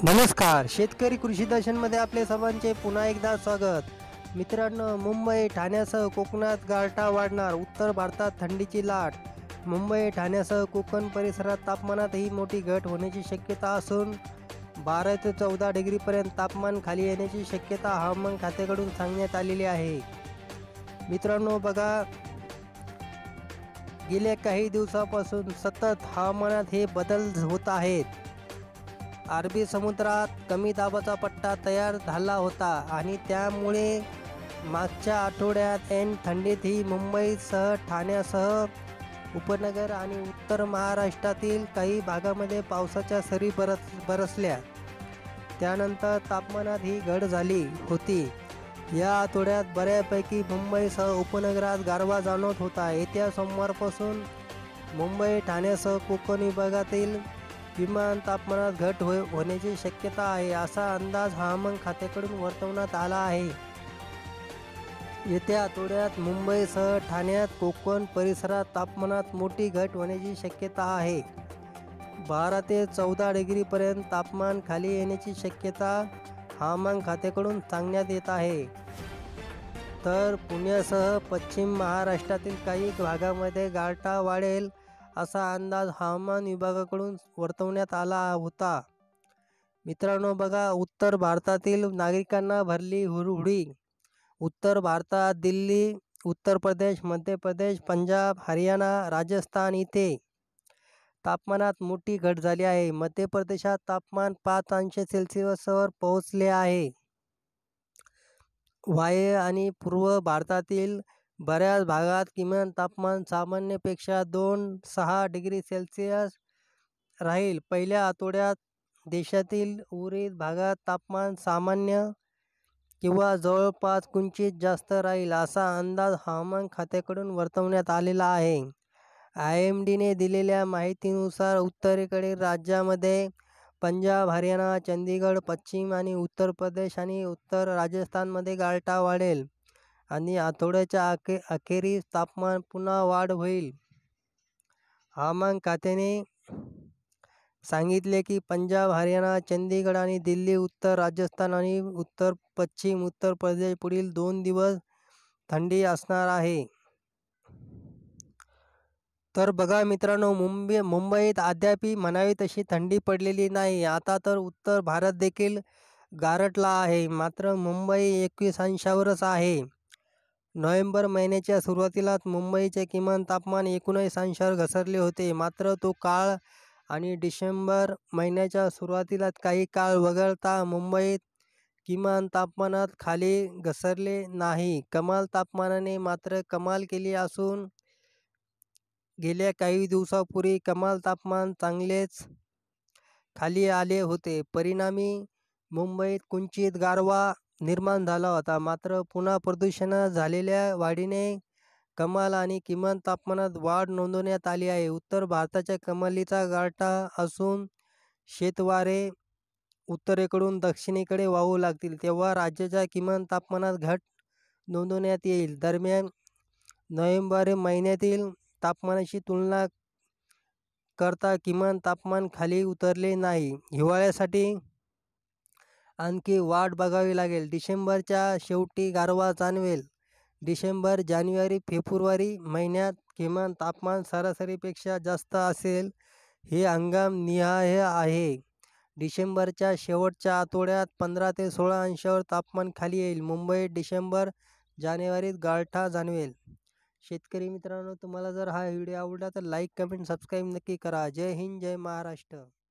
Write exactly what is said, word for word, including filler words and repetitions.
नमस्कार, शेतकरी कृषी दर्शनमध्ये आपले सर्वांचे पुन्हा एकदा स्वागत. मित्रांनो, मुंबई ठाण्यासह कोकणात गारठा वाढणार, उत्तर भारतात थंडीची लाट. मुंबई ठाण्यासह कोकण परिसरात तापमानातही मोठी घट होण्याची शक्यता असून बारा ते चौदा डिग्रीपर्यंत तापमान खाली येण्याची शक्यता हवामान खात्याकडून सांगण्यात आलेली आहे. मित्रांनो बघा, गेल्या काही दिवसापासून सतत हवामानात हे बदल होत आहेत. अरबी समुद्रात कमी दाबाचा पट्टा तयार झाला होता आणि त्यामुळे मागच्या आठवड्यात ऐन थंडीतही मुंबईसह ठाण्यासह उपनगर आणि उत्तर महाराष्ट्रातील काही भागामध्ये पावसाच्या सरी बरस बरसल्या. त्यानंतर तापमानात ही घट झाली होती. या आठवड्यात बऱ्यापैकी मुंबईसह उपनगरात गारवा जाणवत होता. येत्या सोमवारपासून मुंबई ठाण्यासह कोकण विभागातील किमान तापमानात घट हो होण्याची शक्यता आहे, असा अंदाज हवामान खात्याकडून वर्तवण्यात आला आहे. येत्या आठवड्यात मुंबईसह ठाण्यात कोकण परिसरात तापमानात मोठी घट होण्याची शक्यता आहे. बारा ते चौदा डिग्रीपर्यंत तापमान खाली येण्याची शक्यता हवामान खात्याकडून सांगण्यात येत आहे. तर पुण्यासह पश्चिम महाराष्ट्रातील काही भागामध्ये गारठा वाढेल, असा अंदाज हवामान विभागाकडून वर्तवण्यात आला होता. मित्रांनो बघा, उत्तर भारतातील नागरिकांना भरली हुरहुरी. उत्तर भारतात दिल्ली, उत्तर प्रदेश, मध्य प्रदेश, पंजाब, हरियाणा, राजस्थान इथे तापमानात मोठी घट झाली आहे. मध्य प्रदेशात तापमान पाच अंश सेल्सिअसवर पोहोचले आहे. वायव्य आणि पूर्व भारतातील बऱ्याच भागात किमान तापमान सामान्यपेक्षा दोन सहा डिग्री सेल्सिअस राहील. पहिल्या आठवड्यात देशातील उर्वरित भागात तापमान सामान्य किंवा जवळपास किंचित जास्त राहील, असा अंदाज हवामान खात्याकडून वर्तवण्यात आलेला आहे. आय एम डीने दिलेल्या माहितीनुसार उत्तरेकडील राज्यामध्ये पंजाब, हरियाणा, चंदीगड, पश्चिम आणि उत्तर प्रदेश आणि उत्तर राजस्थानमध्ये गारठा वाढेल आणि आठवड्याच्या अखे अखेरीस तापमान पुन्हा वाढ होईल. हवामान खात्याने सांगितले की पंजाब, हरियाणा, चंदीगड आणि दिल्ली, उत्तर राजस्थान आणि उत्तर पश्चिम उत्तर प्रदेश पुढील दोन दिवस थंडी असणार आहे. तर बघा मित्रांनो, मुंबई मुंबईत अद्याप म्हणावी तशी थंडी पडलेली नाही. आता तर उत्तर भारत देखील गारठला आहे, मात्र मुंबई एकवीस अंशावरच आहे. नोव्हेंबर महिन्याच्या सुरुवातीलाच मुंबईचे किमान तापमान एकोणीस अंशावर घसरले होते. मात्र तो काळ आणि डिसेंबर महिन्याच्या सुरुवातीलाच काही काळ वगळता मुंबईत किमान तापमानात खाली घसरले नाही. कमाल तापमानाने मात्र कमाल केली असून गेल्या काही दिवसापूर्वी कमाल तापमान चांगलेच खाली आले होते. परिणामी मुंबईत किंचित गारवा निर्माण झाला होता. मात्र पुन्हा प्रदूषणात झालेल्या वाढीने कमाल आणि किमान तापमानात वाढ नोंदवण्यात आली आहे. उत्तर भारताच्या कमालीचा गारठा असून शेतवारे उत्तरेकडून दक्षिणेकडे वाहू लागतील, तेव्हा राज्याच्या किमान तापमानात घट नोंदवण्यात येईल. दरम्यान नोव्हेंबर महिन्यातील तापमानाशी तुलना करता किमान तापमान खाली उतरले नाही. हिवाळ्यासाठी आणखी वाट बघावी लागेल. डिसेंबरच्या शेवटी गारवा जाणवेल. डिसेंबर, जानेवारी, फेब्रुवारी महिन्यात किमान तापमान सरासरीपेक्षा जास्त असेल. हे हंगामनिहाय आहे. डिसेंबरच्या शेवटच्या आठवड्यात पंधरा ते सोळा अंशावर तापमान खाली येईल. मुंबईत डिसेंबर जानेवारीत गारठा जाणवेल. शेतकरी मित्रांनो, तुम्हाला जर हा व्हिडिओ आवडला तर लाईक, कमेंट, सबस्क्राईब नक्की करा. जय हिंद, जय महाराष्ट्र.